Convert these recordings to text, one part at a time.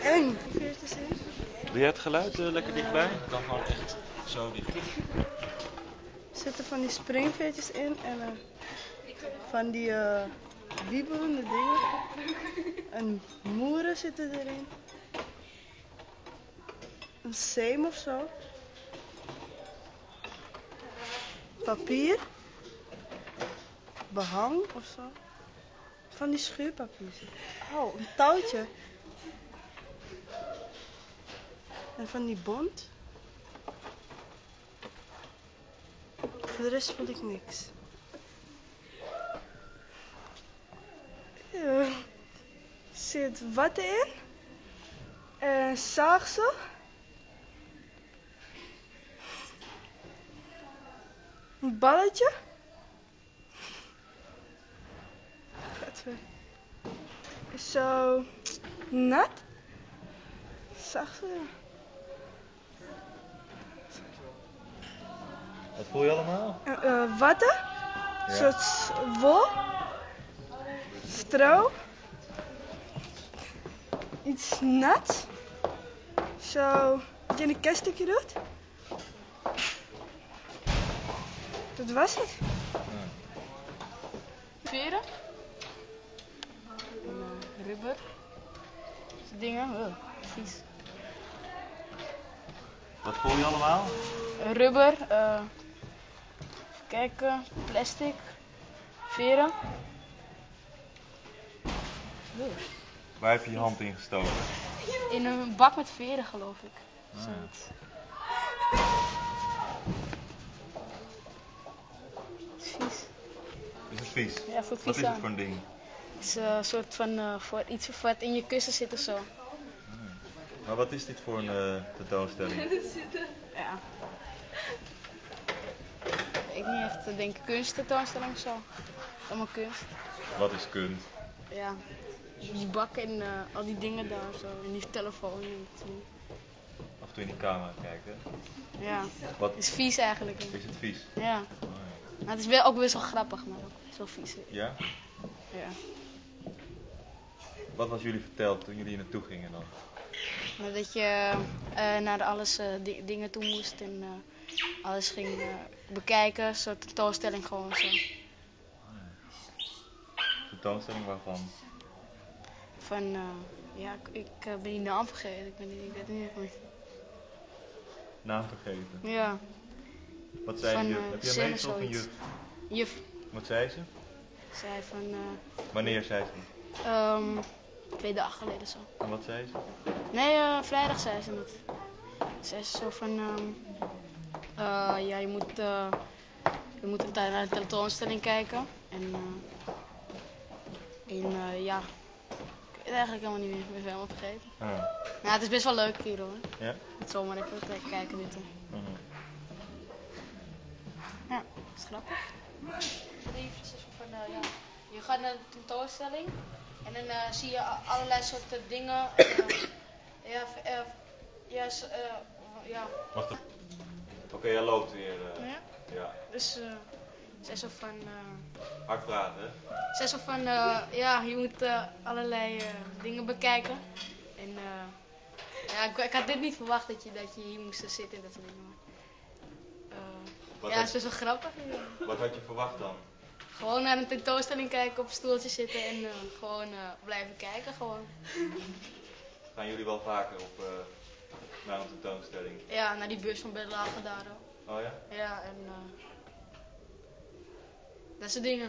eng. Veertjes in. Doe jij het geluid lekker dichtbij? Dan gewoon echt zo dicht. Er zitten van die springveertjes in en van die wiebelende dingen. En moeren zitten erin. Een zeem of zo. Papier. Behang of zo. Van die schuurpapier. Oh, een touwtje. En van die bont. Voor de rest voel ik niks. Er zit wat in. En zaagsel. Een balletje. Is zo nat. Zaagsel, ja. Wat voel je allemaal? Watten. Een soort wol. Stro. Iets nat. Zo, wat je in een kerststukje doet. Dat was het. Veren. Rubber. Dingen. Vies. Wat voel je allemaal? Rubber. Even kijken. Plastic. Veren. Waar heb je je hand in gestoken? In een bak met veren, geloof ik. Zoiets. Vies. Is het vies? Ja, voelt vies Wat is aan. het voor een ding? Het is een soort van voor iets wat in je kussen zit of zo. Maar wat is dit voor een tentoonstelling? Ja. Ik niet echt te denken kunsttentoonstelling of zo. Allemaal kunst. Wat is kunst? Ja. Die bak en al die dingen daar zo. En die telefoon. En Af en toe in die camera kijken. ja. Wat Het is vies eigenlijk. is het vies? Ja. Oh, ja. Maar het is wel, ook best wel grappig, maar ook best wel vies. Ja? Ja. Wat was jullie verteld toen jullie hier naartoe gingen dan? Maar dat je naar alles dingen toe moest en alles ging bekijken, een soort tentoonstelling gewoon zo. Tentoonstelling waarvan? Van, ja, ik ben die naam vergeten, ik weet het niet meer. Naam vergeten. Ja. Wat zei Van, de juf? Heb je een meester of een juf? Juf. Wat zei ze? Zei van, Wanneer zei ze? 2 dagen geleden zo. En wat zei ze? Nee, vrijdag zei ze het. Zei ze zo van, ja, je moet naar een tentoonstelling kijken. En ja, ik weet eigenlijk helemaal niet meer, ik ben het helemaal vergeten. Nou, het is best wel leuk hier hoor. Ja? Het zomaar even kijken dit. Ja, dat is grappig. Briefjes is van, ja, je gaat naar een tentoonstelling en dan zie je allerlei soorten dingen. Ja. Wacht even. Oké, jij loopt weer. Ja? Ja. Dus zij zo van, Hard praten, hè? zij zo van, ja, je moet allerlei dingen bekijken. En ja, ik had dit niet verwacht dat je hier moest zitten en dat soort dingen. Ja, het is best wel grappig. Wat had je verwacht dan? Gewoon naar een tentoonstelling kijken, op een stoeltje zitten en gewoon blijven kijken gewoon. Gaan jullie wel vaker naar een tentoonstelling? Ja, naar die bus van Berlage daar ook. Oh ja? Ja, en dat soort dingen.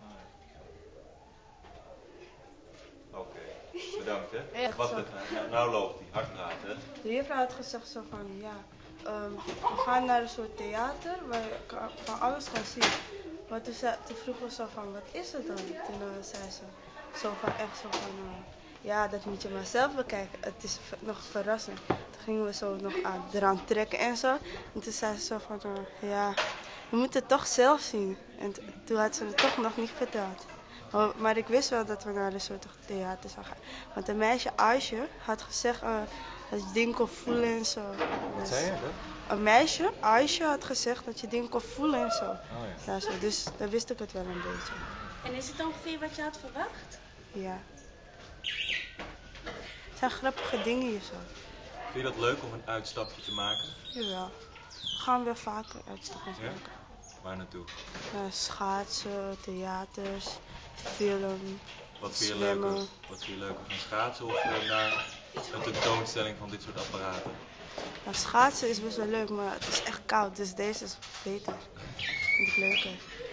Oké, bedankt hè. Ja, Wacht even, nou loopt hij, hard praten hè. De juffrouw had gezegd zo van, ja, we gaan naar een soort theater waar je van alles kan zien. Maar toen vroegen we zo van, wat is het dan? Toen zei ze zo van, echt zo van, ja, dat moet je maar zelf bekijken. Het is nog verrassend. Toen gingen we zo nog eraan trekken en zo. En toen zei ze zo van, ja, we moeten het toch zelf zien. En toen had ze het toch nog niet verteld. Maar ik wist wel dat we naar een soort theater zouden gaan. Want een meisje, Aisje, had gezegd dat je dingen kon voelen en zo. Wat zei je? Een meisje, Aisje, had gezegd dat je dingen kon voelen en zo. Oh ja. Ja, zo. Dus dan wist ik het wel een beetje. En is het ongeveer wat je had verwacht? Ja. Het zijn grappige dingen hier zo. Vind je dat leuk om een uitstapje te maken? Jawel. We gaan weer vaker uitstapjes Ja? maken. Waar naartoe? Schaatsen, theaters, film, Wat vind je zwemmen. leuker? Wat vind je leuker, gaan schaatsen of naar een tentoonstelling van dit soort apparaten? Nou, schaatsen is best wel leuk, maar het is echt koud, dus deze is beter. Vind ik leuker.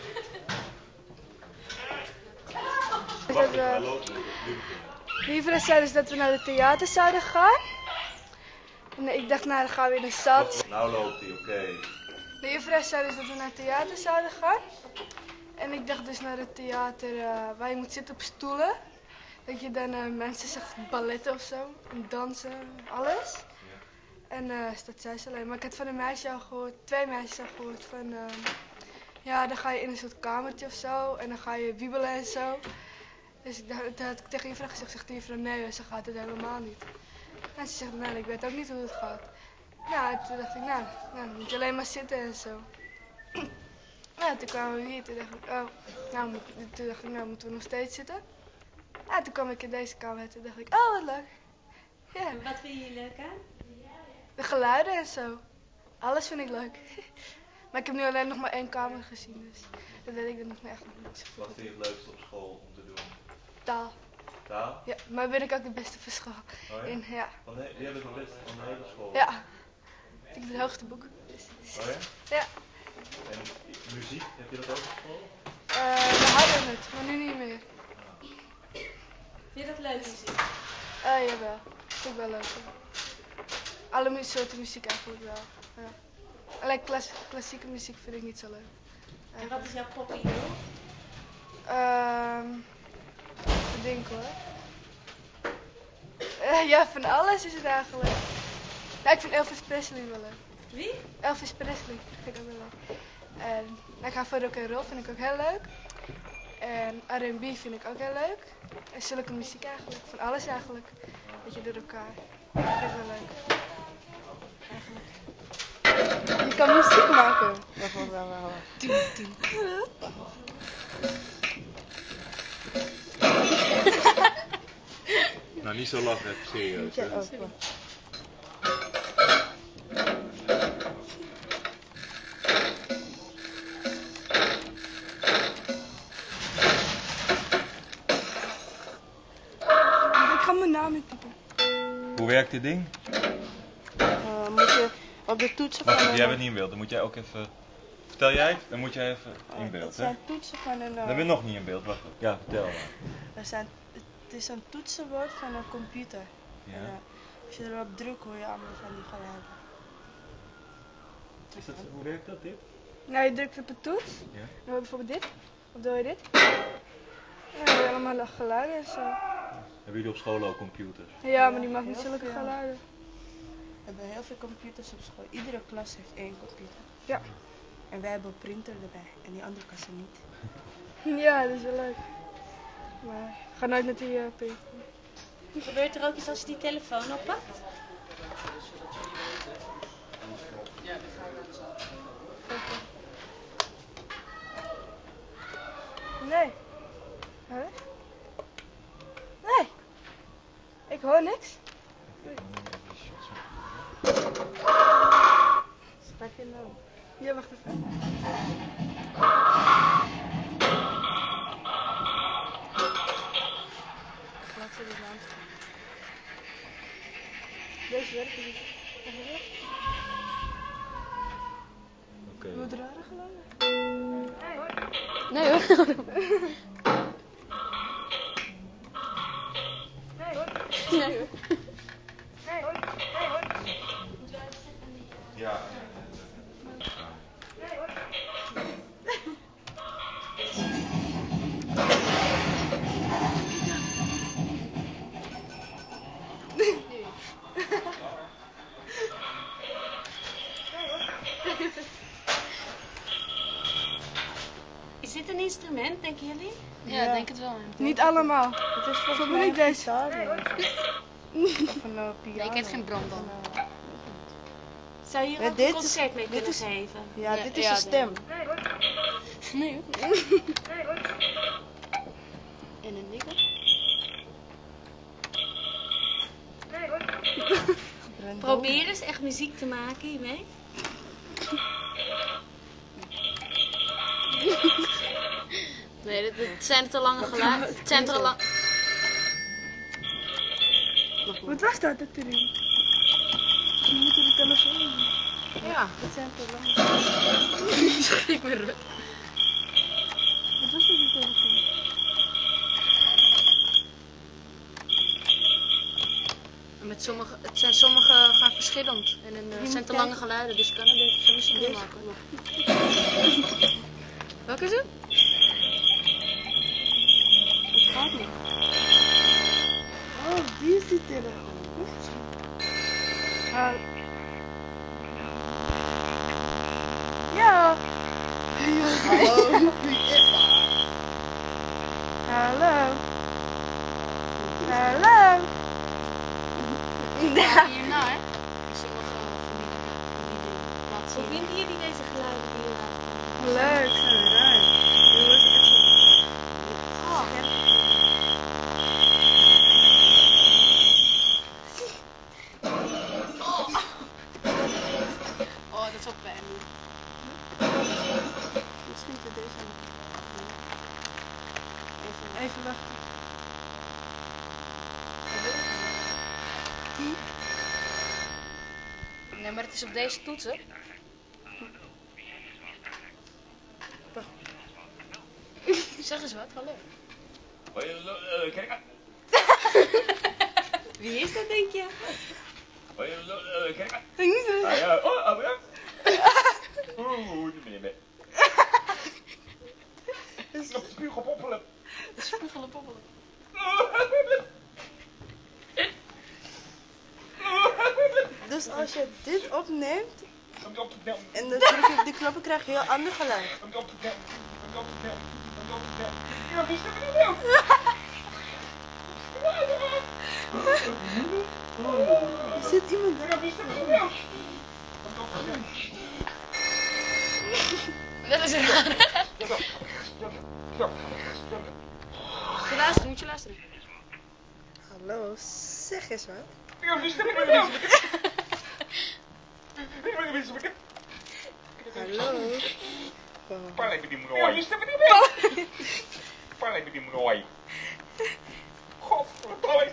De juffrouw zei dus dat we naar de theater zouden gaan. En ik dacht, nou dan gaan we in de stad. Nou loopt hij, oké. De juffrouw zei dus dat we naar het theater zouden gaan. En ik dacht dus naar het theater waar je moet zitten op stoelen. Dat je dan mensen zegt balletten of zo, en dansen, alles. En dat zei ze alleen. Maar ik had van een meisje al gehoord, 2 meisjes al gehoord van... ja, dan ga je in een soort kamertje of zo en dan ga je wiebelen en zo. Dus toen had ik tegen juffrouw gezegd, zegt de juffrouw, nee, ze gaat het helemaal niet. En ze zegt, nee, ik weet ook niet hoe het gaat. Nou, toen dacht ik, nou dan moet je alleen maar zitten en zo. Nou, toen kwamen we hier, toen dacht ik, nou moeten we nog steeds zitten. Ja, toen kwam ik in deze kamer en toen dacht ik, oh wat leuk. Ja. En wat vind je hier leuk aan? De geluiden en zo. Alles vind ik leuk. Maar ik heb nu alleen nog maar 1 kamer gezien, dus dat weet ik er nog echt nog niet. Wat vind je het leukste op school om te doen? Taal. Taal? Ja, maar ben ik ook de beste voor school. Oh ja? Ja. Die hebben het beste van de hele school? Ja. Ik heb het hoogste boek. Oh ja? Ja. En muziek, heb je dat ook op school? We hadden het, maar nu niet meer. Vind je dat leuk muziek? Jawel. Vind ik wel leuk. Ja. Alle soorten muziek eigenlijk wel. Ja. Alleen klassieke muziek vind ik niet zo leuk. En wat is jouw popidool? Ik denk hoor. Ja, van alles is het eigenlijk. Ja, ik vind Elvis Presley wel leuk. Wie? Elvis Presley vind ik ook wel leuk. En ik ga voor rock and roll, vind ik ook heel leuk. En R&B vind ik ook heel leuk. En zulke muziek eigenlijk, van alles eigenlijk. Beetje door elkaar. Dat vind ik wel leuk. Eigenlijk. Je kan muziek maken. Dat vond ik wel wel. Nou, niet zo lachen, even serieus. Ja, Hè? ook wel. Ik ga mijn naam intypen. Hoe werkt dit ding? Moet je op de toetsen Wacht van even, jij bent niet in beeld, dan moet jij ook even... Vertel jij het, dan moet jij even in Het beeld, hè? zijn toetsen van een... Dan ben je nog niet in beeld, wacht even. Ja, vertel maar. Het is een toetsenbord van een computer. Ja. En, als je erop drukt hoor je allemaal van die geluiden. Hoe werkt dat, dit? Nou, je drukt op de toets. Ja. Dan hoor je bijvoorbeeld dit. Of doe je dit. En dan hoor je allemaal geluiden en zo. Hebben jullie op school ook computers? Ja, maar die maakt niet heel zulke veel. geluiden. We hebben heel veel computers op school. Iedere klas heeft 1 computer. Ja. En wij hebben een printer erbij. En die andere klassen niet. Ja, dat is wel leuk. Maar ik ga nooit met die printer. Gebeurt er ook iets als je die telefoon oppakt? Nee. Huh? Nee. Ik hoor niks. Schrijf je naam. Ja, wacht even. Laat ze de naam staan. Deze werkt niet. Oké. Wat rare geluiden. Nee hoor. Nee hoor. Ja. Is dit een instrument, denken jullie? Ja, denk het wel. Niet allemaal. Het is volgens Zo mij moet ik een deze. gitaar. Of een piano. Nee, ik heb geen brandband. Of een, Zou je hier Ja, ook dit een is- concert mee dit kunnen is- geven? ja, dit is een stem. Nee hoor. En een dikke? Probeer eens echt muziek te maken hiermee. Nee, het zijn te lange geluiden. Het zijn te lang. Wat was dat erin? Je moet de telefoon doen. Ja. Dat zijn te lang. Schrik me rug. Wat was dat die telefoon? Het zijn sommige gaan verschillend. En het zijn te lange geluiden, dus kan het denk ik geen muziek meer maken. Welke is het? Het gaat niet. Oh, wie is die telefoon? Ja. Hallo. Hallo. Hallo. Ja, hierna hè? Sommige Hoe vinden jullie deze geluiden die je laat? Leuk, zijn raar. Je wordt echt Oh, dat is ook pijnlijk. Misschien voor deze nog. Even wachten. Nee, maar het is op deze toetsen. Zeg eens wat, hallo. Kijk. Wie is dat, denk je? Kijk. Ik niet zo. Ah ja, oh ja. Nee. Nog spuug op oppelen. Spuugelen poppelen. Dus als je dit opneemt en dan druk je op die knoppen, krijg je een heel ander geluid. Er zit iemand daar. Dat is raar. Moet je luisteren. Hallo, zeg eens wat. Hallo. Parlei met die mooi. Parlei met die mooi. Godverdomme.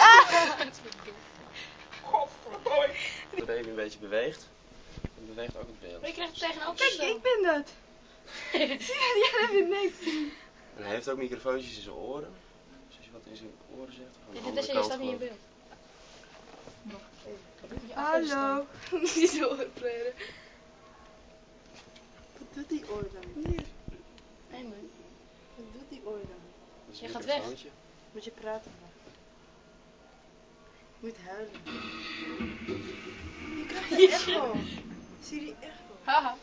Godverdomme. De baby een beetje beweegt, dan beweegt ook het beeld. Maar je krijgt het tegenover. Kijk, ik ben dat. Jij bent niks. En hij heeft ook microfoontjes in zijn oren. Dus als je wat in zijn oren zegt, dan Dit gaan is de je andere staat kant niet in gewoon. beeld. Hallo. Niet zo optreden. Wat doet die oor dan? Hier. Nee man. Wat doet die oor dan? Dat is Je een gaat weg. microfoontje. Moet je praten maar. Je moet huilen. Je krijgt een echo. Zie je die echo? Haha.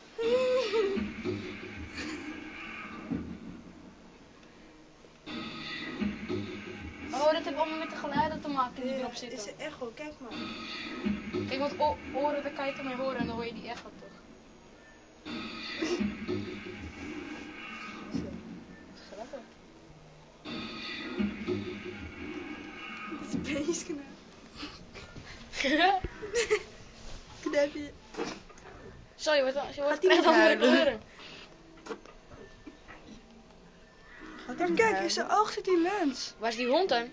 Oh, dat heeft allemaal met de geluiden te maken die erop Is zitten. een echo, kijk maar. Kijk, want oren, daar kan je toch mee horen en dan hoor je die echo toch. Grappig. Dat is beest knap. Knap je. Zo, je wordt Gaat die echt niet allemaal huilen? kleuren. Maar kijk, in zijn oog zit die lens. Waar is die hond dan?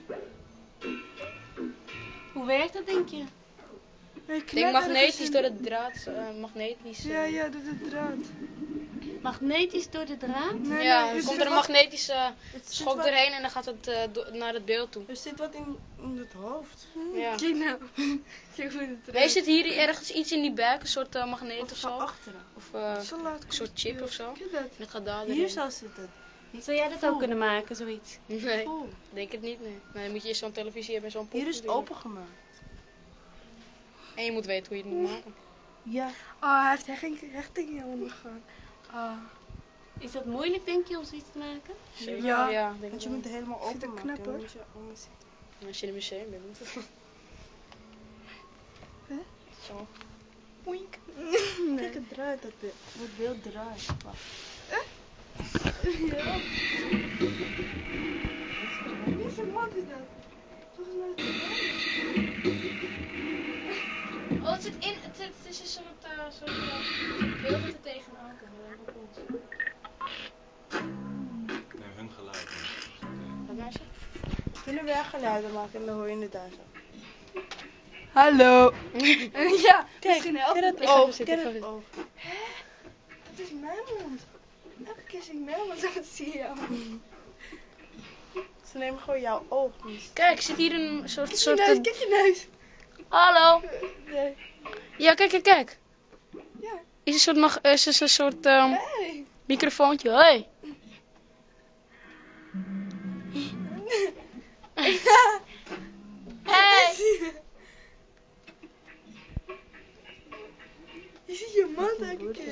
Hoe werkt dat, denk je? Ik denk magnetisch door de draad. Magnetisch. Ja, door de draad. Magnetisch door de draad? Nee, Ja, nee, dan er komt zit er een wat- magnetische Het zit schok wat- doorheen en dan gaat het naar het beeld toe. Er zit wat in het hoofd. Ja. Kijk nou. Kijk hoe het Nee, zit hier ergens iets in die buik, een soort magneet of Of zo? van achteren. Of Zo laat een soort chip of zo? Kijk dat. En dat gaat daar Hier doorheen. zou zitten. Zou jij dat ook kunnen maken, zoiets? Nee, Voel. denk het niet, nee. Nee, dan moet je zo'n televisie hebben en zo'n Hier is het poep natuurlijk. opengemaakt. En je moet weten hoe je het moet maken. Ja. Oh, hij heeft hechting ondergaan. Ah. Is dat moeilijk, denk je, om zoiets te maken? Ja. Ja, denk Want ik je wel. moet het helemaal Zit er openmaken. knap, Dan hoor. moet je anders zitten. Als je in een museum bent. moet het. Huh? Zo. Oink. Kijk, het draait. Het beeld draait. Wacht. Ja. Wie zijn mond is dat? Volgens mij is het zit in, het is een soort beeld dat er tegenaan komt. Nee, hun geluid. Wat meisje? Kunnen we geluiden maken en dan hoor je het daar zo. Hallo. Ja, Kijk, misschien helpt ken het. het oog, ken het oog. Dat is mijn mond. Elke keer zie ik mijn mond, zo zie je jou. Ze nemen gewoon jouw oog. Dus. Kijk, zit hier een soort... Kijk je neus. Hallo. Nee. Ja, kijk. Ja. Is een soort Hey. microfoontje. Hoi. Hey. Je ziet je mond elke keer.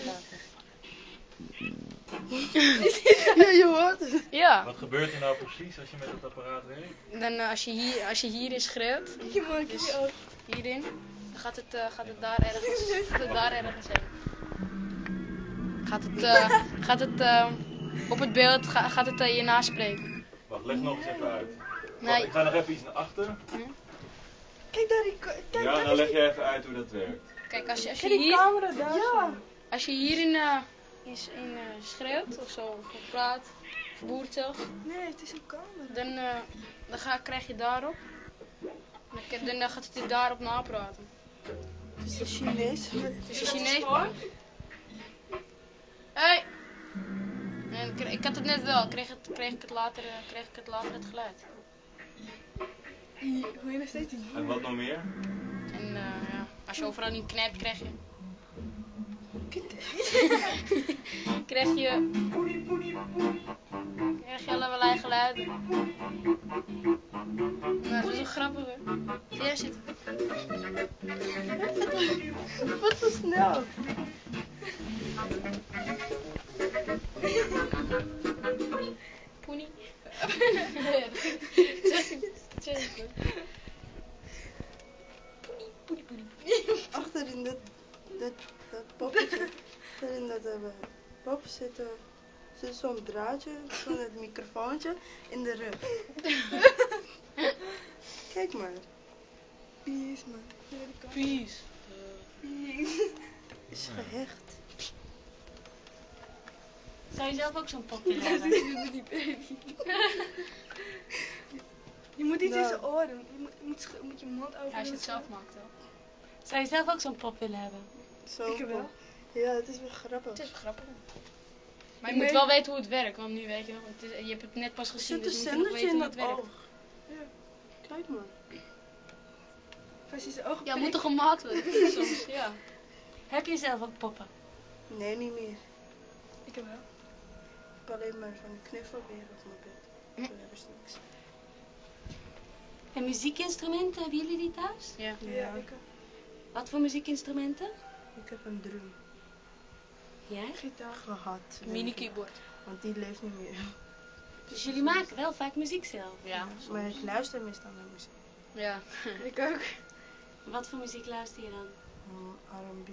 Ja, je hoort het. Ja. Wat gebeurt er nou precies als je met het apparaat werkt? Dan als je hierin schreeuwt, Je mond, kijk je oog. hierin, dan gaat het daar ergens heen. Gaat het op het beeld gaat het je naspreken. Wacht, leg nog eens even uit. Nee. Wacht, ik ga nog even iets naar achter. Kijk daar die... Kijk, Ja, daar dan is leg je even uit hoe dat werkt. Kijk, als je Kijk die hier, camera daar. Ja. als je hierin schreeuwt of zo, of praat, of boert zelfs, Nee, het is een camera. dan krijg je daarop. Dan gaat het daarop napraten. Het is de Chinees. Het is een Chinees hoor. Hey! En ik had het net wel, kreeg ik het later het geluid. Hoor je nog steeds die... En wat nog meer? En ja, als je overal niet knijpt, krijg je allerlei geluiden. Nou, dat is wel grappig hè. Zie jij zitten? Wat zo snel. Poenie. Achterin dat poppetje. Achterin dat pop zit zo'n draadje, zo'n het microfoontje in de rug. Kijk maar. Peace, man. Peace. Is gehecht. Zou je zelf ook zo'n pop willen hebben? Die baby. Je moet iets in zijn oren doen. Je moet je mond open. Ja, als je het zelf maakt wel. Zou je zelf ook zo'n pop willen hebben? Zo Ik wel. pop. Ja, het is wel grappig. Het is wel grappig. Maar je moet wel weten hoe het werkt, want nu weet je nog, je hebt het net pas Er gezien, zit een dus je moet nog zendertje weten in hoe het dat werkt. oog. Ja. Kijk maar. Als je zijn ogen Ja, moet toch gemaakt worden soms, ja. Heb je zelf ook poppen? Nee, niet meer. Ik heb wel. Ik heb alleen maar van die knuffelwereld op mijn bed. Verder is niks. En muziekinstrumenten, hebben jullie die thuis? Ja. Ja, ik Wat voor muziekinstrumenten? ik heb een drum Jij? gitaar. gehad. Mini keyboard. Want die leeft niet meer. Dus jullie maken wel vaak muziek zelf? Ja. Maar ik luister meestal naar muziek. Ja. Ik ook. Wat voor muziek luister je dan? R&B,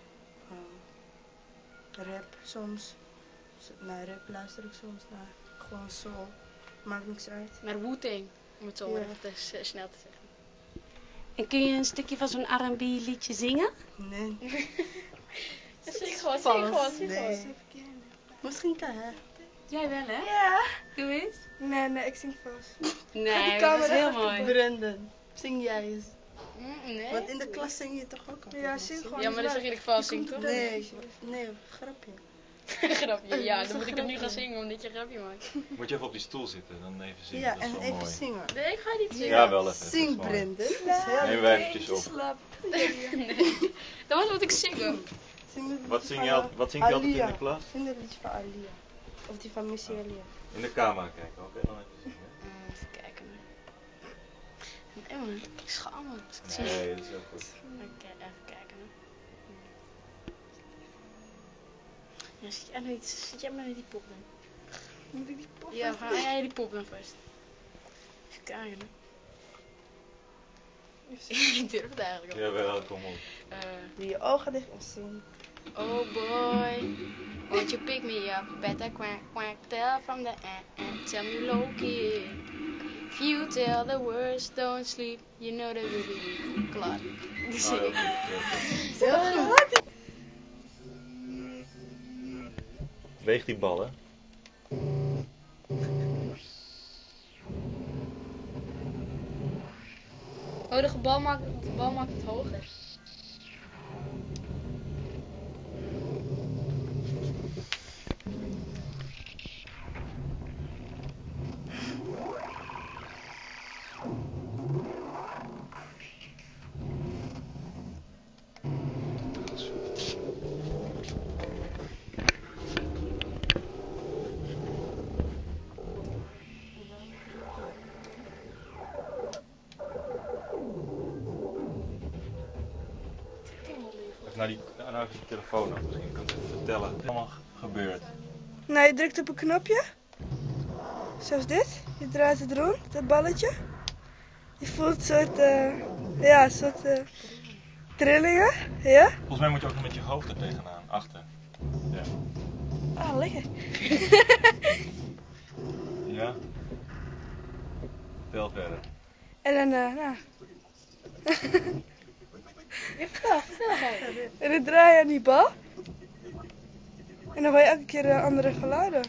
rap soms. Naar rap luister ik soms naar. Gewoon soul. Maakt niks uit. Maar Wu-Tang, om het zo Ja. maar even snel te zeggen. En kun je een stukje van zo'n R&B liedje zingen? Nee. Zing gewoon, Nee. Misschien kan hè. Jij wel hè? Ja. Doe eens. Nee, ik zing vast. Nee, die dat is camera heel achter mooi. Brendan, zing jij eens. Nee. Want in de klas zing je toch ook altijd? Ja, wat, zing zo? gewoon. Ja, maar dat zeg ik vast zing toch? Nee, grapje. Grapje, ja, dan moet ik hem nu gaan zingen omdat je een grapje maakt. Moet je even op die stoel zitten, dan even zingen. Ja, dat is en wel even mooi. zingen. Nee, ik ga niet zingen. Ja, wel even. Zing, dat is mooi. Brendan. Dat is heel Neem we eventjes op. Slap. Nee. Dan moet ik zingen. Zing het Wat liedje zing je, van, wat zingt je altijd in Alia. de klas? Zing het liedje van Alia. Of die van Missy Alia. In de camera kijken, oké? Dan even zingen. Even kijken. Nee man, ik schaam me. Als ik het zie. Nee, dat is heel goed. Oké, even kijken. Ja, zit jij maar met die pop dan? Moet ik die pop? Ja, ga jij die pop dan vast. Even kijken. Ik durf het eigenlijk al. Jawel, kom op. Doe je ogen dicht en zing. Oh boy, won't you pick me up? Better quack quack, tell from the tell me low key. If you tell the words don't sleep, you know that we'll be klaar. Die zing ik. Heel goed. Weeg die ballen. Oh, de bal maakt het hoger. Nou even je telefoon af, misschien kan je even vertellen wat er allemaal gebeurt. Nou, je drukt op een knopje. Zoals dit. Je draait het rond, dat balletje. Je voelt een soort, trillingen. Ja? Volgens mij moet je ook nog met je hoofd er tegenaan, achter. Ja. Ah, lekker. Ja. Tel verder. En dan, nou. En dan draai je aan die bal. En dan hoor je elke keer andere geluiden.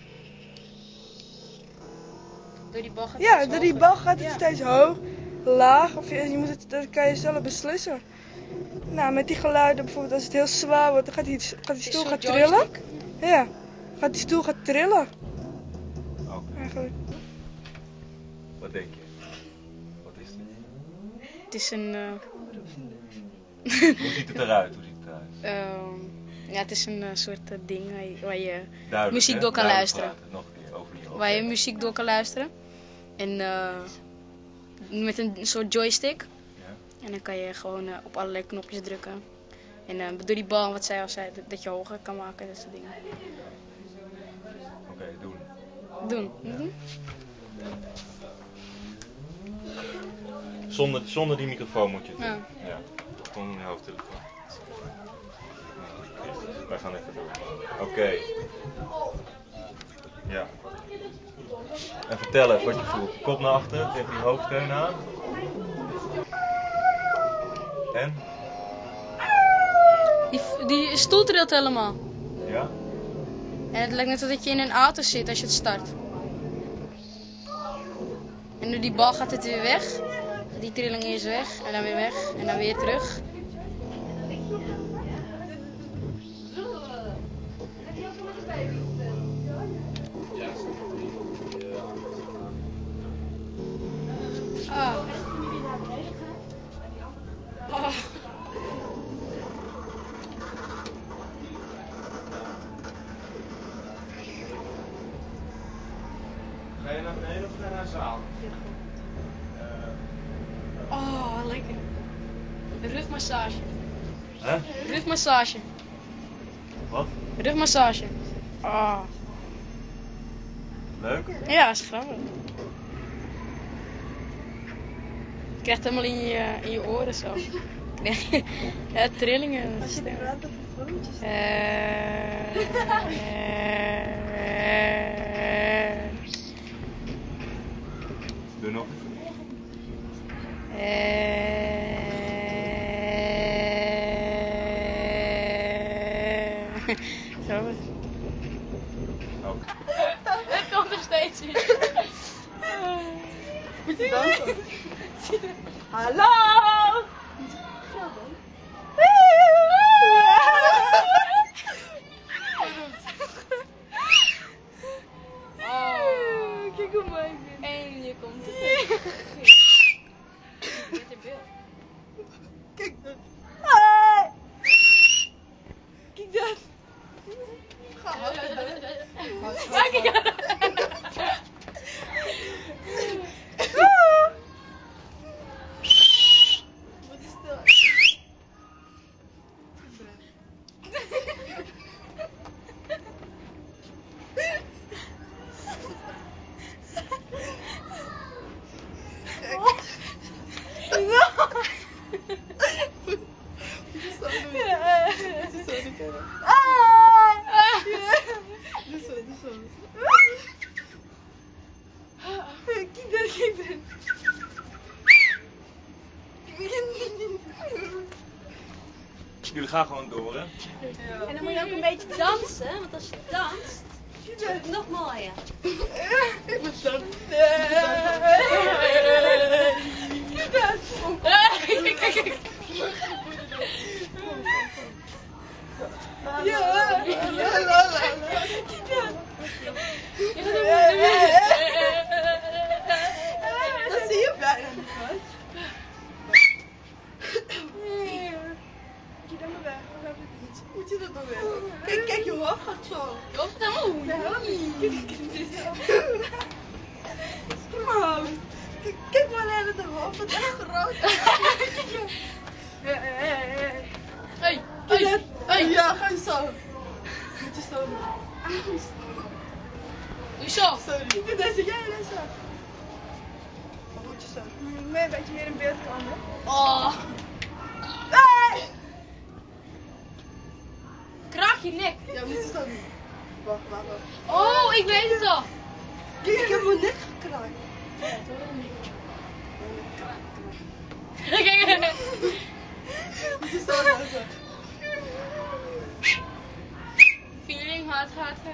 Door die bal gaat Ja, het door die bal gaat het steeds hoog, laag. Of je moet het, dat kan je zelf beslissen. Nou, met die geluiden bijvoorbeeld, als het heel zwaar wordt, dan gaat die stoel zo'n gaat trillen. joystick. Ja, gaat die stoel gaat trillen. Oké. Eigenlijk. Wat denk je? Wat is het? Het is een... Hoe ziet het eruit? ja, het is een soort ding waar je Duidelijk, muziek hè? door kan Duidelijk luisteren. praten. Nog een keer over die Waar je muziek door kan luisteren. En met een soort joystick. Ja. En dan kan je gewoon op allerlei knopjes drukken. En door die bal, wat zij al zei, dat je hoger kan maken, dat soort dingen. Oké, doen. Doen. Mhm. Zonder die microfoon moet je het doen. Ja. Ja. Gewoon in je hoofdtelefoon. Wij gaan even door. Oké. Ja. En vertel even wat je voelt. Kop naar achter, tegen die hoofdsteun aan. En? Die stoel trilt helemaal. Ja? En het lijkt net alsof je in een auto zit als je het start. En door die bal gaat het weer weg. Die trilling is weg en dan weer weg en dan weer terug. Ah. Ah. Ga je naar beneden of ga je naar de zaal? Oh, lekker. Rugmassage. Hè? Rugmassage. Wat? Rugmassage. Ah. Leuk? Ja, is grappig. Je krijgt het helemaal in je oren zo. Ja, trillingen. Als je praat op de vormetjes. Doe nog. Zo. Ook. Het komt er steeds in. Moet je dansen? Hallo! Oh, kijk hoe mooi ik ben. en je komt er. Met je beeld. Kijk dat. Hi! Kijk dat. Maak ik Wat is dat? Kijk dan. Jullie gaan gewoon door, hè? En dan moet je ook een beetje dansen, want als je danst, wordt het nog mooier. Ik moet dan. Kijk. Ja. Dat zie je bijna niet, man. Moet je dan maar weg? Moet je dat dan weg? Kijk, je hoofd gaat zo. Of dan? Nee, helemaal niet. Kom. Kijk maar naar de hoofd, dat is echt groot. Hey. Ja, ga je zo. Moet je zo doen. Hoezo? Sorry. Deze, jij deze. Wat moet je zo? Nee, een beetje meer in beeld komen. Oh. Hey! Kraak je nek. Ja, moet je zo doen. Wacht. Oh, ik weet het al. Kijk, ik heb mijn nek gekraakt. Kijk. Moet je zo doen. Feeling hard.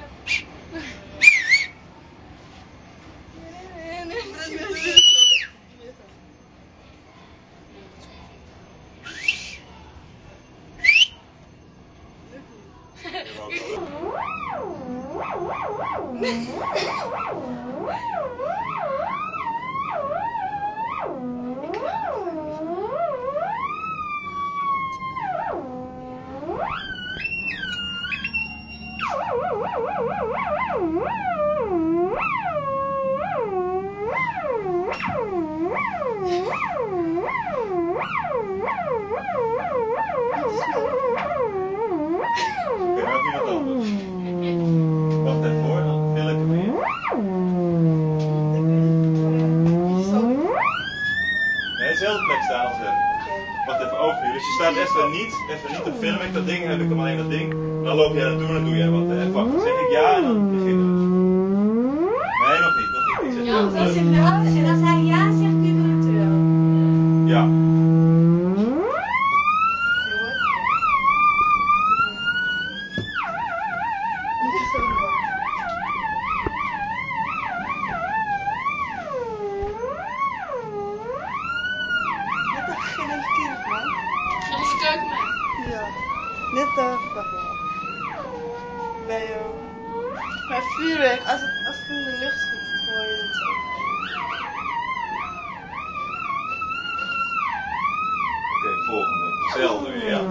Wacht even hoor, dan wil ik hem weer. Nee, dezelfde plek staan als even. Wacht even over. Dus je staat even niet op film. Dat ding heb ik hem alleen dat ding. Dan loop jij naartoe en dan doe jij wat. Even wachten. Dan zeg ik ja en dan beginnen we. Nee, nog niet. Ik zeg Ja, en als hij ja zegt, kun je doen het wel. ja. Net bij maar vuurwerk, als het in de lucht schiet, hoor je het zo. Oké, volgende. Hetzelfde weer, ja.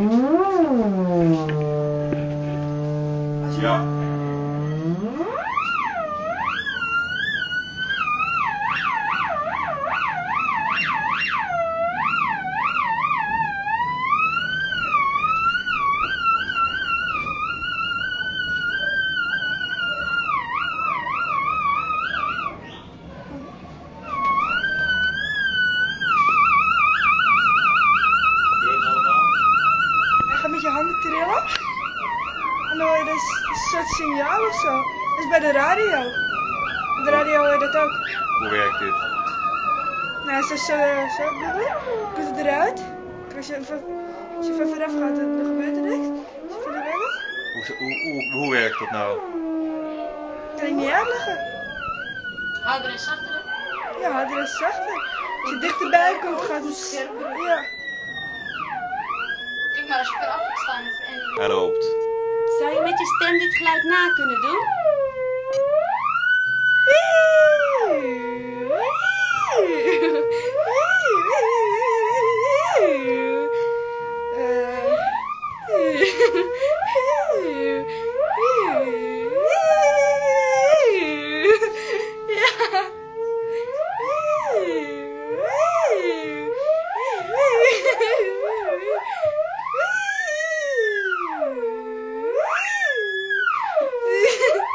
Ja. En dan hoor je dus een soort signaal of zo. Dat is bij de radio. Op de radio hoor je dat ook. Hoe werkt dit? Nou, als je zo komt het eruit. Als je van vooraf gaat, dan gebeurt er niks. Als je verder Hoe werkt dat nou? kan ik niet uitleggen. Harder en zachter. Ja, harder en zachter. Als je dichterbij komt, gaat het scherper. Ja. Kijk maar, als je eraf gaat staan en... Hij loopt. Zou je met je stem dit geluid na kunnen doen? Ja.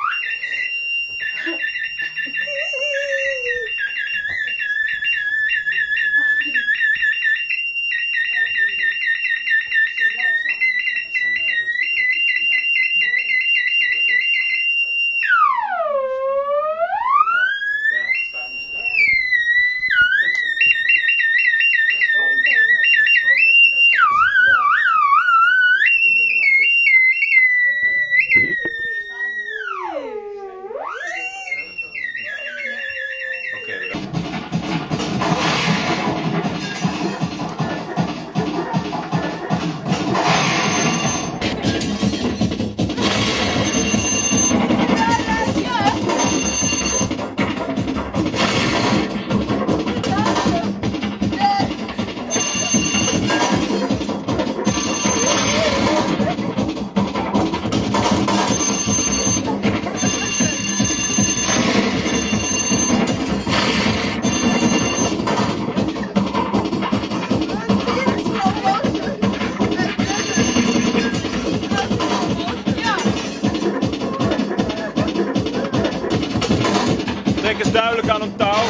Trek eens duidelijk aan een touw.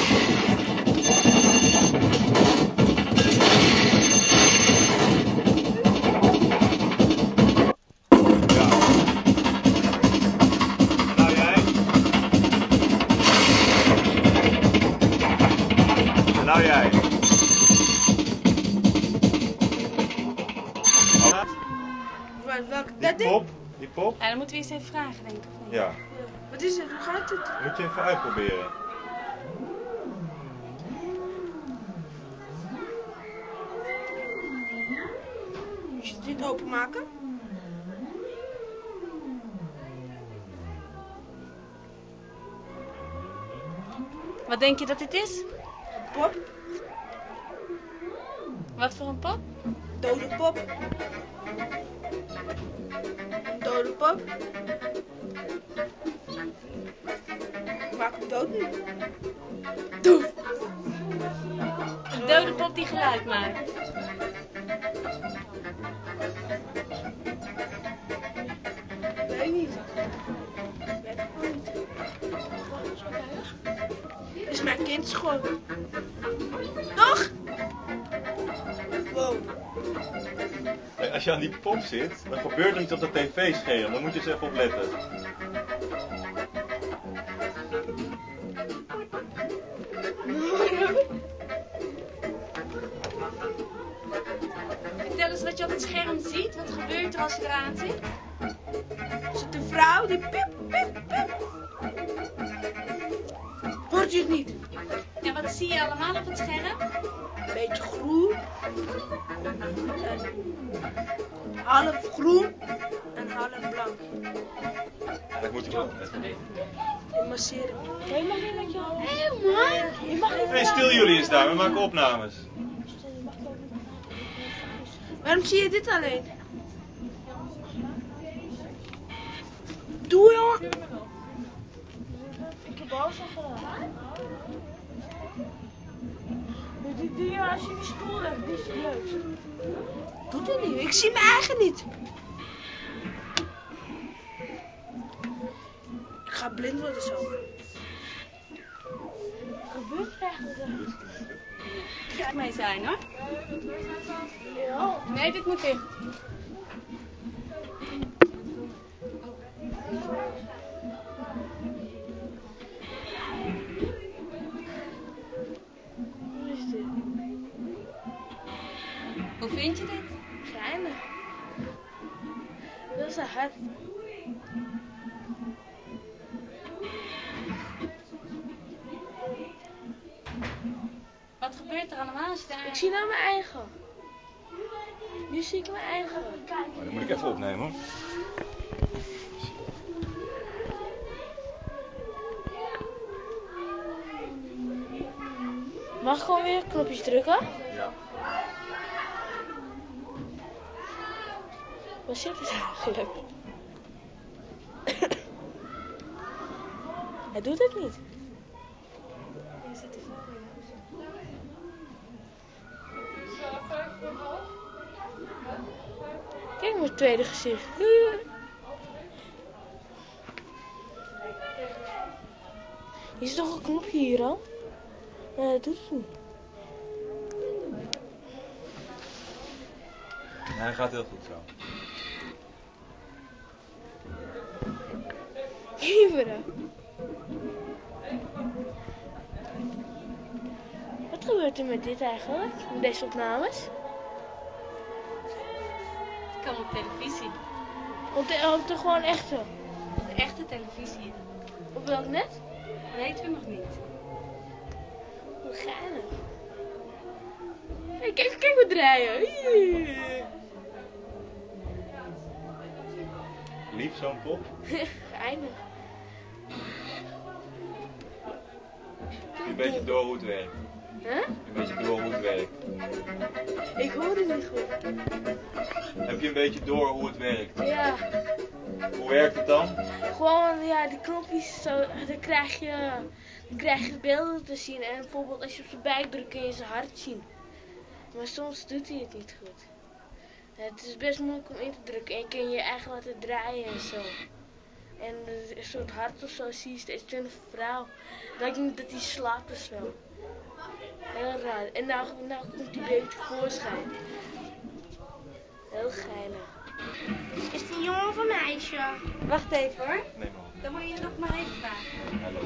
Ja. Nou jij. En nou jij. Welke? Die pop. Die pop. Ja, dan moeten we eerst even vragen, denk ik. Of niet? Ja. Wat is het? Hoe gaat het? Moet je even uitproberen. Moet je dit openmaken? Wat denk je dat dit is? Pop? Wat voor een pop? Dode pop. Een dode pop. Maak hem dood nu. Doe! Een dode pop die geluid maakt. Weet niet. Weet het gewoon niet. Dit is mijn kindschool. Toch? Wow. Hey, als je aan die pop zit, dan gebeurt er iets op de tv-scherm. Dan moet je eens even opletten. Vertel eens wat je op het scherm ziet. Wat gebeurt er als je eraan zit? Er zit een vrouw die piep, piep, piep. Hoort je het niet? Ja, wat zie je allemaal op het scherm? Een beetje groen. Half groen en half blank. Dat moet ik wel. Je masseert hem. Helemaal niet met jou. Helemaal. Hey, stil jullie eens daar, we maken opnames. Waarom zie je dit alleen? Doe jongen! Ik heb alles al gedaan. Die dingen als je die stoel hebt, die is het leukst. Doet het niet, ik zie mijn eigen niet. Ik ga blind worden zo. Gebeurt er echt wat? Kijk mij zijn hoor. Ja. Nee, dit moet dicht. Hoe is dit? Hoe vind je dit? Geinig. Dat is een hart. Wat gebeurt er allemaal als je daar... Ik zie nou mijn eigen. Nu zie ik mijn eigen. Oh, dat moet ik even opnemen hoor. Mag ik gewoon weer knopjes drukken? Ja. Waar zit het eigenlijk? Hij doet het niet. Kijk mijn tweede gezicht. Hier is toch een knopje hier al? Nee, dat doet het niet. Ja, hij gaat heel goed zo. Lieveren. Wat gebeurt er met dit eigenlijk? Met deze opnames? Het kan op televisie. Op de gewoon echte. Op de echte televisie. Op welk net? Dat weten we nog niet. Hoe geinig. Hey, kijk wat draaien. Lief zo'n pop. Geinig. Een beetje door hoe het werkt. Huh? Een beetje door hoe het werkt. Ik hoor het niet goed. Heb je een beetje door hoe het werkt? Ja. Hoe werkt het dan? Gewoon, ja, die knopjes, zo, dan krijg je beelden te zien. En bijvoorbeeld als je op zijn buik drukt kun je zijn hart zien. Maar soms doet hij het niet goed. Het is best moeilijk om in te drukken en je kun je eigen laten draaien en zo. En een soort hart of zo zie je steeds in een vrouw. Lijkt niet dat hij slaapt of zo. Heel raar. En nou komt die baby tevoorschijn. Heel geinig. Is het een jongen of een meisje? Wacht even hoor. Nee, man. Dan moet je nog maar even vragen. Hallo.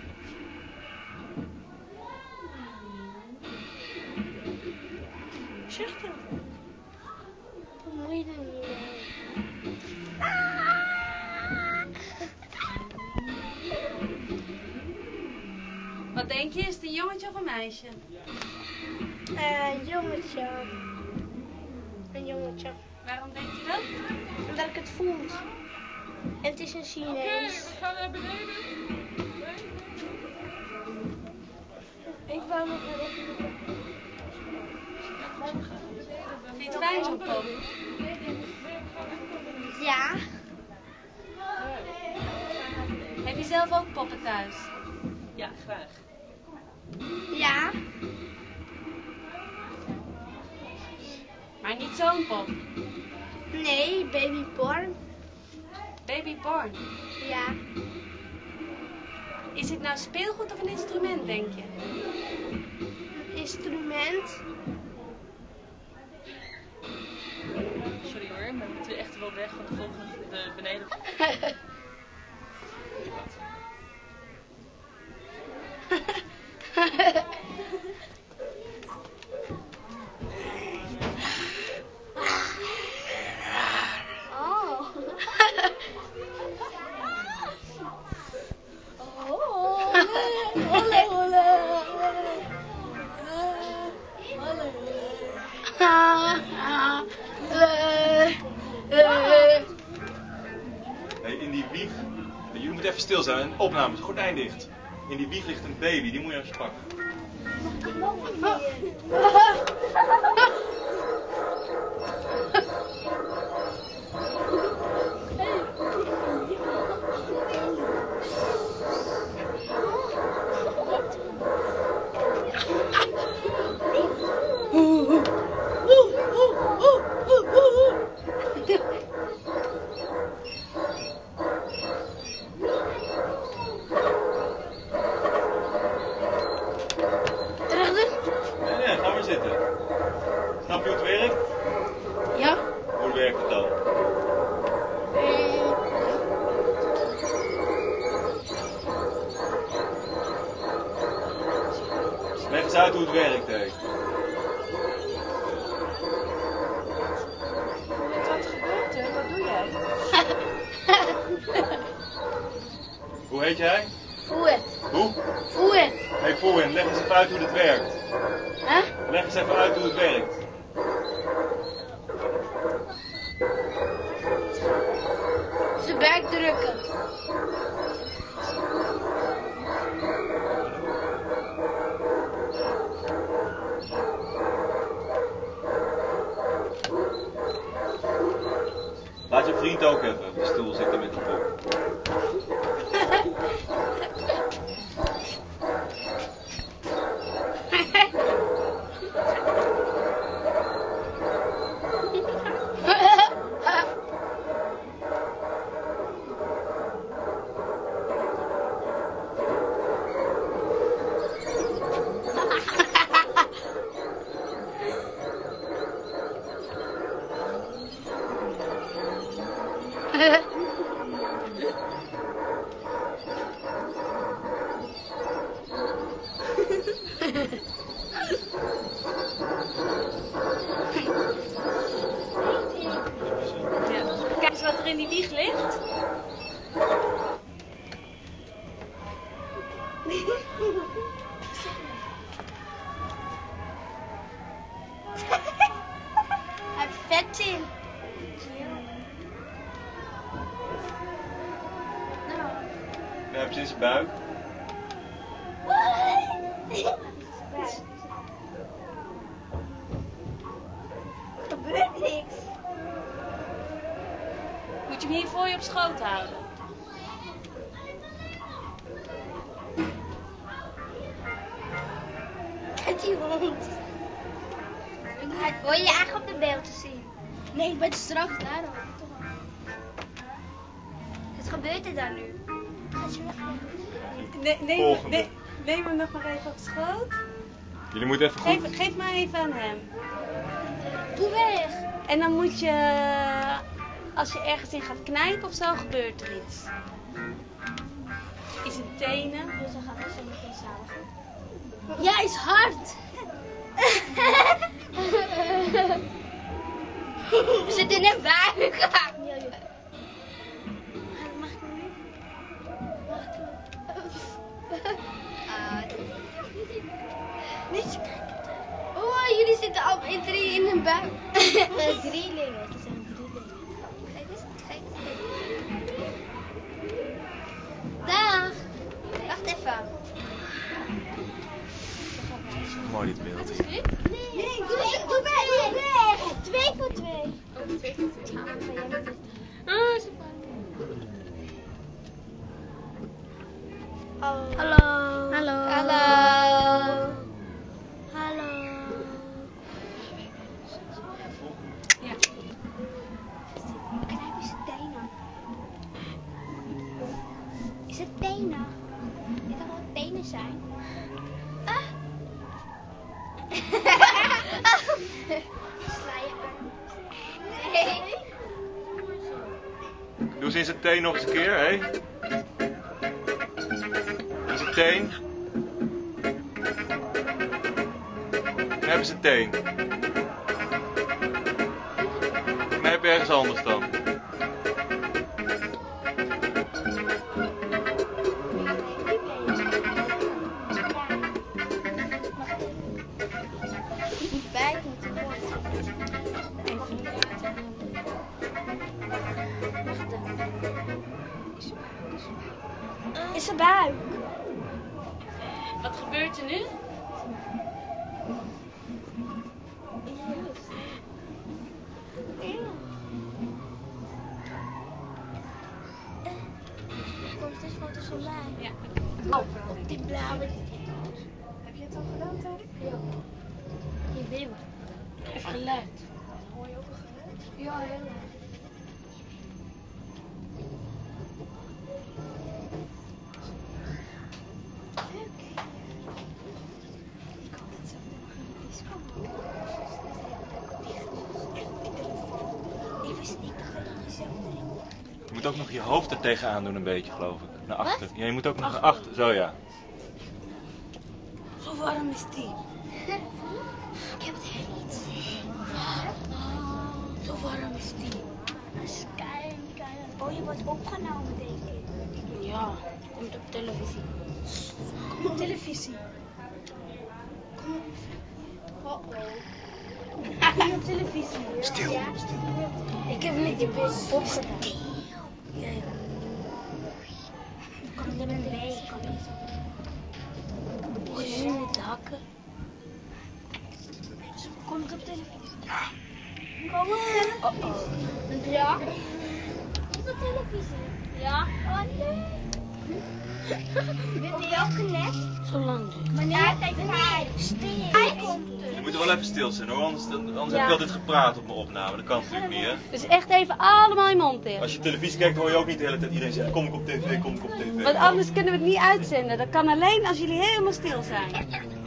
Zeg dan. Wat moet je er niet mee? Wat denk je? Is het een jongetje of een meisje? Jongetje. Een jongetje. Waarom denk je dat? Omdat ik het voel. En het is een Chinees. we gaan naar beneden. Ik wou nog even. Vind je het fijn zo'n pop? Ja. Heb je zelf ook poppen thuis? Ja, graag. Ja. Maar niet zo'n pop. Nee, babyporn. Babyborn. Ja. Is het nou speelgoed of een instrument, denk je? Instrument. Sorry hoor, maar we moeten echt wel weg van de volgende beneden. Oh. Hey, in die wieg. Jullie moeten even stil zijn. Opnames, gordijn dicht. In die wieg ligt een baby, die moet je even pakken. Nee, ga maar zitten. Snap je hoe het werkt? Ja. Hoe werkt het dan? Leg eens uit hoe het werkt, hé. Wat gebeurt er? Wat doe jij? Hoe heet jij? Voet. Hoe? Voet. Hey Foin, leg eens even uit hoe dit werkt. Huh? Leg eens even uit hoe het werkt. Zijn buik drukken. Laat je vriend ook even op de stoel zitten met die pop. Kijk eens wat er in die wieg ligt. Hij heeft vet in. Nu heb je in zijn buik. Gebeurt niks. Moet je hem hier voor je op schoot houden. Kijk die hond. Hoor je eigenlijk op de beeld te zien? Nee, ik ben straks daar al. Het gebeurt er dan nu? Gaat je weg? Neem hem nog maar even op schoot. Jullie moeten even goed... Geef maar even aan hem. Doe weg. En dan moet je, als je ergens in gaat knijpen of zo, gebeurt er iets. In zijn tenen. Dus dan gaat het zo meteen samen. Ja, is hard. We zitten in een buik. Mag ik nu? Niet zo kijken. Oh, jullie zitten al in 3 in een buik. Drielingen. Ze zijn drielingen. Kijk eens, kijk eens. Dag. Wacht even. Mooi dit beeld. Nee, doe weg. 2 voor 2. Oh, 2 voor 2. Ah, is het Hallo. Hallo. Hallo. Hallo. Ja. Knijp eens zijn tenen. Is het tenen? Dit kan wel tenen zijn. Sla je arm. Nee. Doe eens in zijn teen nog eens een keer, hé. In zijn teen. Knijp zijn teen. Knijp ergens anders dan. Niet bijten, te kort. Is zijn buik. Wat gebeurt er nu? Komt dus foto's van mij. Ja. Oh, op die blauwe. Heb je het al gedaan, Tarek? Ja. Je wil. Even geluid. Hoor je ook een geluid? Ja, heel erg. Je moet ook nog je hoofd er tegenaan doen een beetje, geloof ik. Naar achter. Ja, je moet ook nog naar achter. Zo ja. Zo warm is die. Ik heb het helemaal niet. Zo warm is die. Dat is keihard. Oh, je wordt opgenomen, denk ik. Ja, komt op televisie. Kom op televisie. Oh-oh. Kom op televisie. Stil, Ja. stil. Ik heb met die bus opgedaan. Komt er een week. Hoor je nu het hakken? Komt op televisie. Ja. Kom op. Ja. Is op televisie? Ja. Oh nee. Wil je ook gelet? Zo lang dus. Wanneer? Hij komt. Je moet er wel even stil zijn hoor, anders heb ik altijd gepraat op mijn opname. Dat kan natuurlijk niet hè. Dus echt even allemaal je mond dicht. Als je televisie kijkt hoor je ook niet de hele tijd iedereen zeggen kom ik op tv, kom ik op tv. Want anders kunnen we het niet uitzenden. Dat kan alleen als jullie helemaal stil zijn.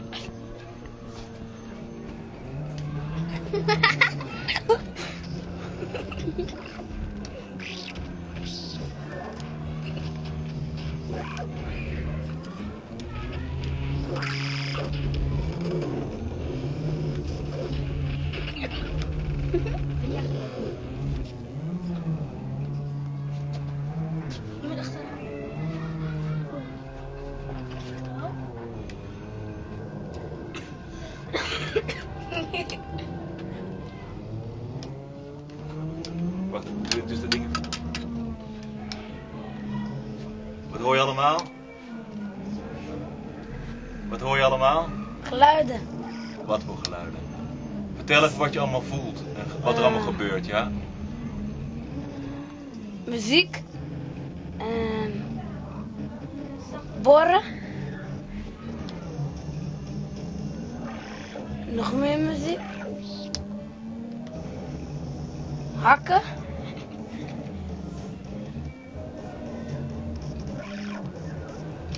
Wacht, dus dat ding. Wat hoor je allemaal? Wat hoor je allemaal? Geluiden. Wat voor geluiden? Vertel even wat je allemaal voelt en wat er allemaal gebeurt, ja? Muziek. Borren. Nog meer muziek. Hakken.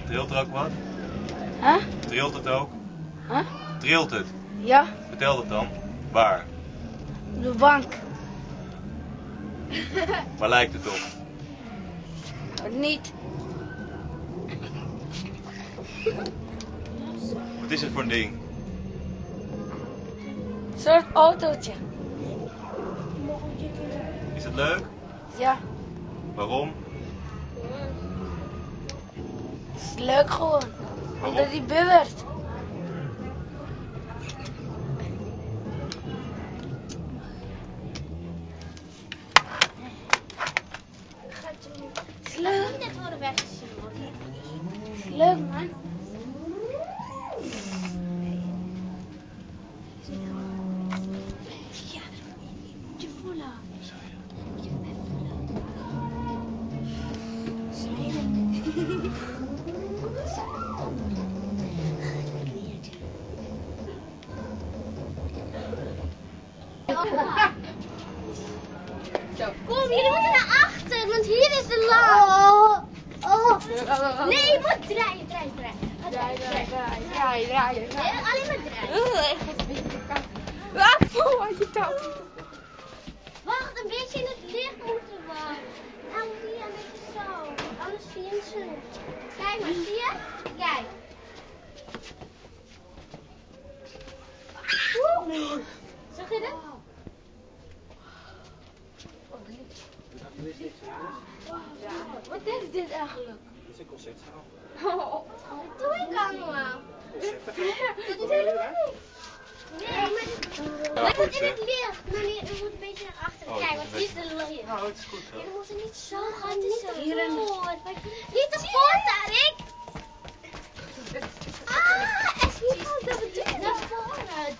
Trilt er ook wat? Huh? Trilt het ook? Huh? Trilt het? Ja, Vertel het dan. Waar? op de bank. Waar lijkt het op? Niet. Wat is het voor een ding? Een soort autootje. Is het leuk? Ja, Waarom? het is leuk gewoon. Waarom? Omdat hij bubbert. Het is leuk. Dit worden weggezien. Het is leuk, man. Ja, moet je voelen. Kom, jullie moeten naar achter, want hier is de laan. Nee, je moet draaien. Draaien. Nee, alleen maar draaien. Wacht, een beetje in het licht moeten we. Nou, hier een beetje zo. Anders zie je hem zo. Kijk maar, zie je? Kijk. Zag je dat? Wat is dit eigenlijk? Dat is een concertzaal. Wat doe ik allemaal? Dat is helemaal niet. Nee, maar het moet in het licht. Maar nee, we moeten een beetje naar achteren kijken, want hier is de licht. Nou, het is goed zo. We moeten niet zo gaan, niet te voort. Niet te voort, Tarik! Ah, Essie, dat bedoel ik naar voren.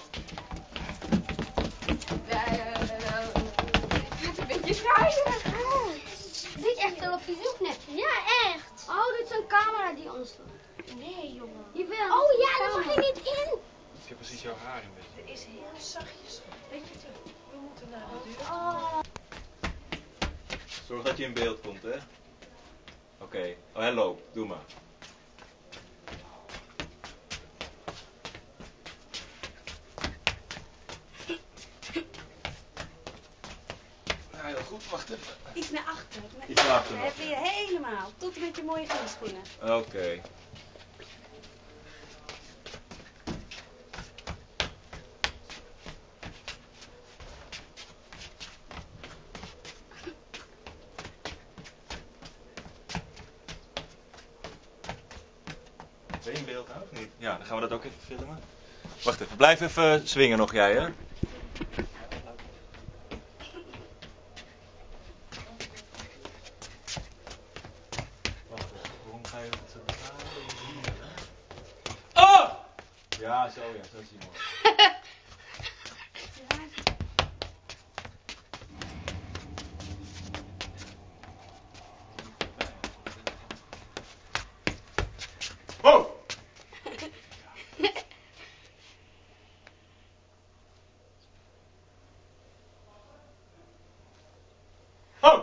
Het is een beetje saai. Dit is echt televisie of net? Ja, echt. Oh, dit is een camera die ons doet. Nee, jongen. Jawel. Oh ja, daar mag je niet in. Ik heb precies jouw haar in beetje. Het is heel zachtjes. Weet je het? We moeten naar de deur. Oh. Zorg dat je in beeld komt, hè? Oké. Oh, hello. Doe maar. Ja, heel goed. Wacht even. Iets naar achter. Iets naar achter Dan nog, heb je helemaal. Tot met je mooie gymschoenen. Oké. Ben je in beeld nou of niet? Ja, dan gaan we dat ook even filmen. Wacht even. Blijf even swingen nog jij, hè? Wacht even. Waarom ga je het zo draaien? Oh! Ja, zo is hij mooi. Oh! Oh!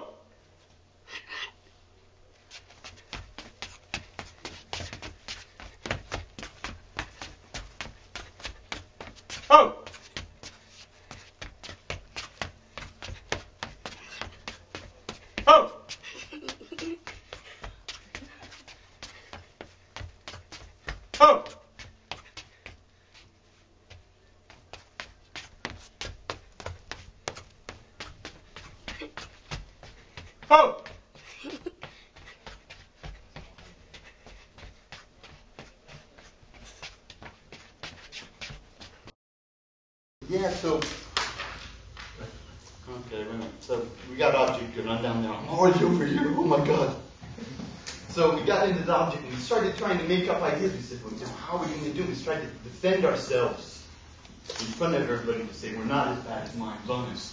Oh! Oh! Oh! Oh! Yeah, so so we got object and I'm down there. I'm already over here. Oh my god. So we got into the object and we started trying to make up ideas. We said, well, how are we going to do this? We tried to defend ourselves in front of everybody to say we're not as bad as Mind Bonus.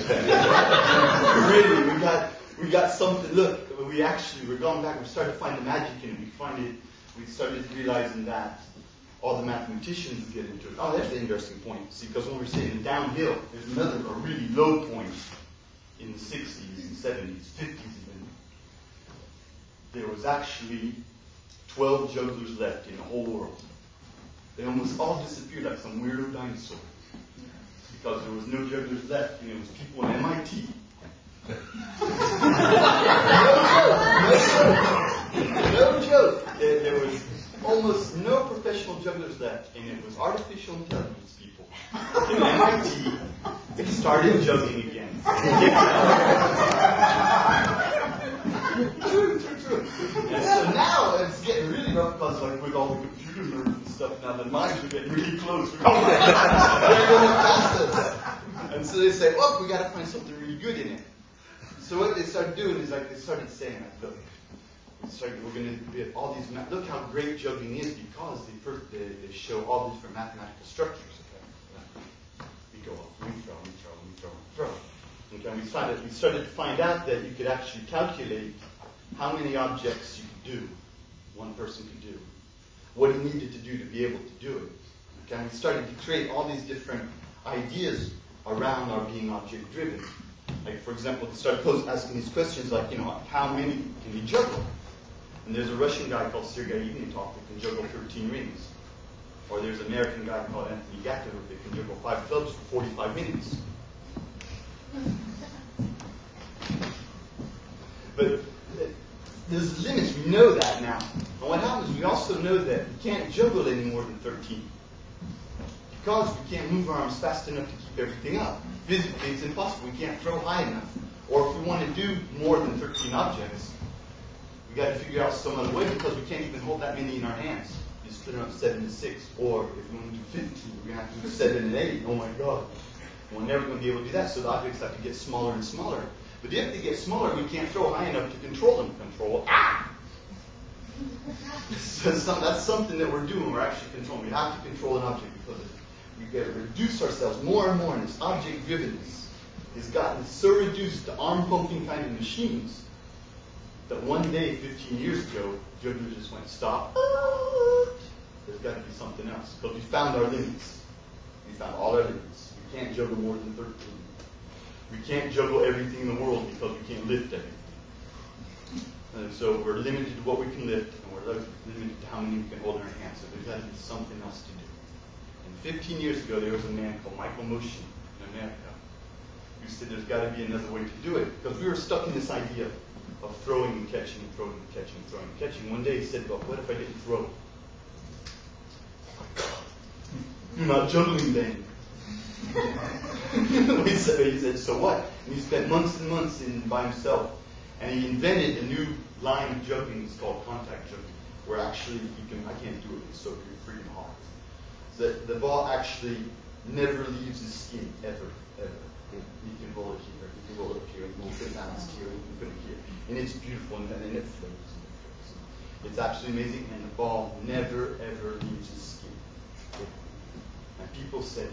Really, we got something. Look, we're going back. We started to find the magic in it. We started realizing that all the mathematicians get into it. Oh, that's the interesting point. See, because when we're saying downhill, there's a really low point in the 60s and 70s, 50s even. There was actually 12 jugglers left in the whole world. They almost all disappeared like some weirdo dinosaur. Because there was no jugglers left, and it was people in MIT. No joke. There was almost no professional jugglers left, and it was artificial intelligence people in MIT that started juggling again. True. And so now it's getting really rough because, like, with all the computer nerds and stuff, now the minds are getting really close. They're going past us. And so they say, "Oh, we got to find something really good in it." So what they started doing is, like, they started saying, like, "Look, we're going to get all these. Look how great juggling is because they show all these different mathematical structures. Okay, we go up, we throw. Okay, and we started to find out that you could actually calculate how many objects you could do, one person could do, what he needed to do to be able to do it. Okay, and we started to create all these different ideas around our being object-driven. Like, for example, we started asking these questions like, how many can you juggle? And there's a Russian guy called Sergei Ignatov that can juggle 13 rings. Or there's an American guy called Anthony Gato that can juggle 5 clubs for 45 minutes. But there's limits. We know that now. And what happens, we also know that we can't juggle any more than 13. Because we can't move our arms fast enough to keep everything up. Physically, it's impossible. We can't throw high enough. Or if we want to do more than 13 objects, we got to figure out some other way because we can't even hold that many in our hands. You split it up 7 to 6. Or if we want to do 15, we're going to have to do 7 and 8. Oh my God. We're never going to be able to do that, so the objects have to get smaller and smaller. But if they get smaller, we can't throw high enough to control them. So that's something that we're doing. We're actually controlling. We have to control an object because we've got to reduce ourselves more and more, and this object-drivenness has gotten so reduced to arm-pumping kind of machines that one day, 15 years ago, jugglers just went, "Stop. There's got to be something else." Because we found our limits. We found all our limits. We can't juggle more than 13. We can't juggle everything in the world because we can't lift everything. And so we're limited to what we can lift, and we're limited to how many we can hold in our hands. So there's got to be something else to do. And 15 years ago, there was a man called Michael Motion in America who said there's got to be another way to do it because we were stuck in this idea of throwing and catching and throwing and catching and throwing and catching. One day he said, "Well, what if I didn't throw?" "You're not juggling then." he said, "So what?" And he spent months and months by himself. And he invented a new line of juggling. It's called contact juggling, where actually I can't do it. It's so freaking hard. The ball actually never leaves the skin, ever. You can roll it here, you can roll it up here, you can put it balanced here, you can put it here. And it's beautiful, and it floats. It's absolutely amazing, and the ball never, ever leaves the skin. And people said,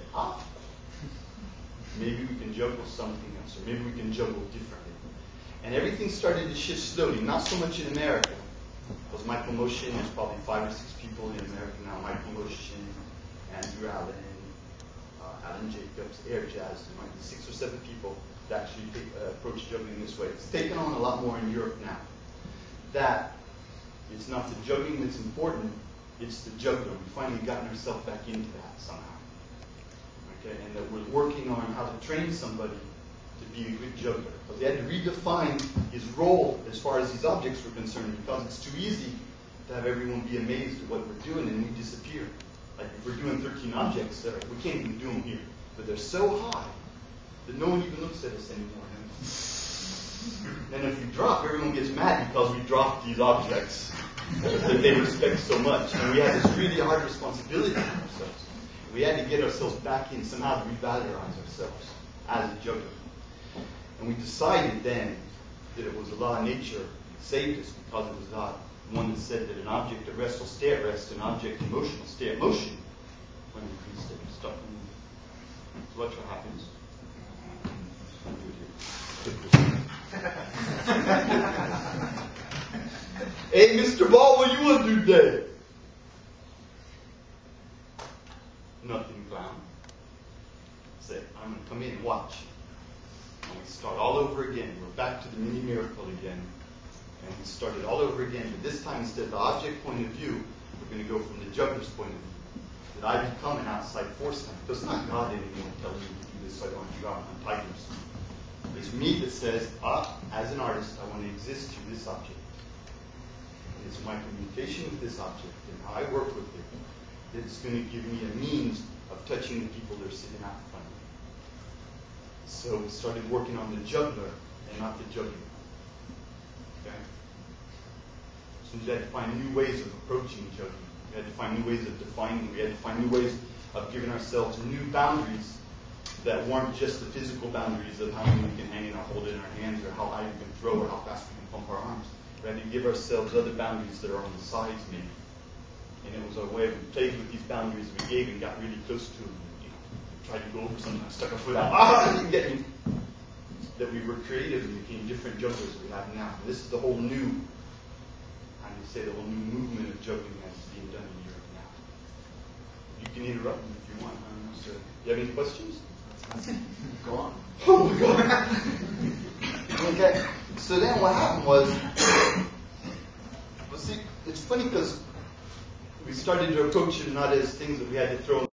maybe we can juggle something else, or maybe we can juggle differently. And everything started to shift slowly, not so much in America. Because Michael Motion, there's probably 5 or 6 people in America now. Michael Motion, Andrew Allen, Alan Jacobs, Air Jazz. There might be 6 or 7 people that actually approach juggling this way. It's taken on a lot more in Europe now. That it's not the juggling that's important, it's the juggler. We've finally gotten ourselves back into that somehow. Okay, and that we're working on how to train somebody to be a good juggler. Because they had to redefine his role as far as these objects were concerned, because it's too easy to have everyone be amazed at what we're doing and we disappear. Like if we're doing 13 objects, we can't even do them here. But they're so high that no one even looks at us anymore. And if we drop, everyone gets mad because we dropped these objects that they respect so much. And we had this really hard responsibility on ourselves. We had to get ourselves back in somehow to revalorize ourselves as a juggler. And we decided then that it was the law of nature that saved us because it was God. One that said that an object at rest will stay at rest, an object in motion will stay at motion when we stay stuck in motion. So watch what happens. Hey, Mr. Ball, what you want to do today? Nothing, clown. Say, I'm going to come in and watch. And we start all over again. We're back to the mini miracle again. And we started all over again, but this time instead of the object point of view, we're going to go from the juggler's point of view. That I become an outside force now. Because it's not God anymore telling me to do this so I don't have to go out on tigers. It's me that says, as an artist, I want to exist through this object. And it's my communication with this object and how I work with it that's going to give me a means of touching the people that are sitting out in front of me. So we started working on the juggler and not the juggler. Okay? So we had to find new ways of approaching each other. We had to find new ways of defining. We had to find new ways of giving ourselves new boundaries that weren't just the physical boundaries of how many we can hang it or hold it in our hands or how high we can throw or how fast we can pump our arms. We had to give ourselves other boundaries that are on the sides maybe. And it was our way, we played with these boundaries we gave and got really close to them. You know, tried to go over something, stuck a foot out, you didn't get me. That we were creative and became different jugglers we have now. And this is the whole new, how do you say, the whole new movement of juggling that's being done in Europe now. You can interrupt me if you want. I don't know, sir. You have any questions? Go on. Oh my God. Okay. So then what happened was, well, see, it's funny because we started to approach it not as things that we had to throw